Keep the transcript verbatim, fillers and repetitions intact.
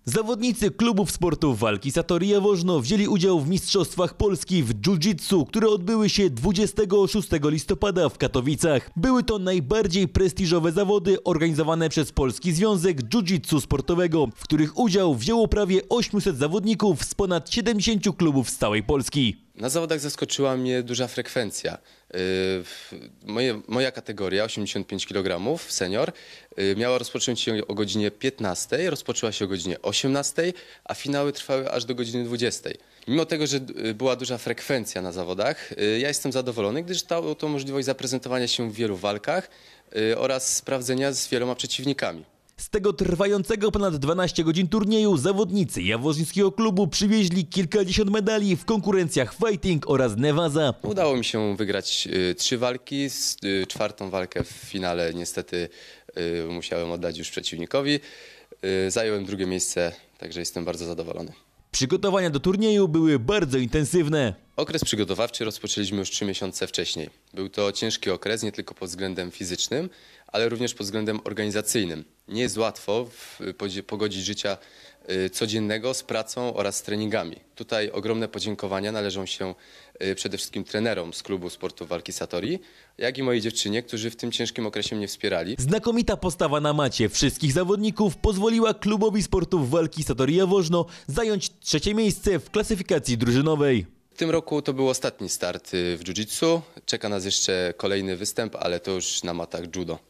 Zawodnicy klubów sportów walki Satori Jaworzno wzięli udział w Mistrzostwach Polski w jiu-jitsu, które odbyły się dwudziestego szóstego listopada w Katowicach. Były to najbardziej prestiżowe zawody organizowane przez Polski Związek Jiu-Jitsu Sportowego, w których udział wzięło prawie osiemset zawodników z ponad siedemdziesięciu klubów z całej Polski. Na zawodach zaskoczyła mnie duża frekwencja. Moje, moja kategoria, osiemdziesiąt pięć kilogramów, senior, miała rozpocząć się o godzinie piętnastej, rozpoczęła się o godzinie osiemnastej, a finały trwały aż do godziny dwudziestej. Mimo tego, że była duża frekwencja na zawodach, ja jestem zadowolony, gdyż dało to możliwość zaprezentowania się w wielu walkach oraz sprawdzenia z wieloma przeciwnikami. Z tego trwającego ponad dwanaście godzin turnieju zawodnicy jaworzyńskiego klubu przywieźli kilkadziesiąt medali w konkurencjach fighting oraz newaza. Udało mi się wygrać y, trzy walki, y, czwartą walkę w finale niestety y, musiałem oddać już przeciwnikowi. Y, zająłem drugie miejsce, także jestem bardzo zadowolony. Przygotowania do turnieju były bardzo intensywne. Okres przygotowawczy rozpoczęliśmy już trzy miesiące wcześniej. Był to ciężki okres nie tylko pod względem fizycznym, ale również pod względem organizacyjnym. Nie jest łatwo pogodzić życia codziennego z pracą oraz z treningami. Tutaj ogromne podziękowania należą się przede wszystkim trenerom z klubu sportu walki Satori, jak i mojej dziewczynie, którzy w tym ciężkim okresie mnie wspierali. Znakomita postawa na macie wszystkich zawodników pozwoliła klubowi sportów walki Satori Jaworzno zająć trzecie miejsce w klasyfikacji drużynowej. W tym roku to był ostatni start w jiu-jitsu. Czeka nas jeszcze kolejny występ, ale to już na matach judo.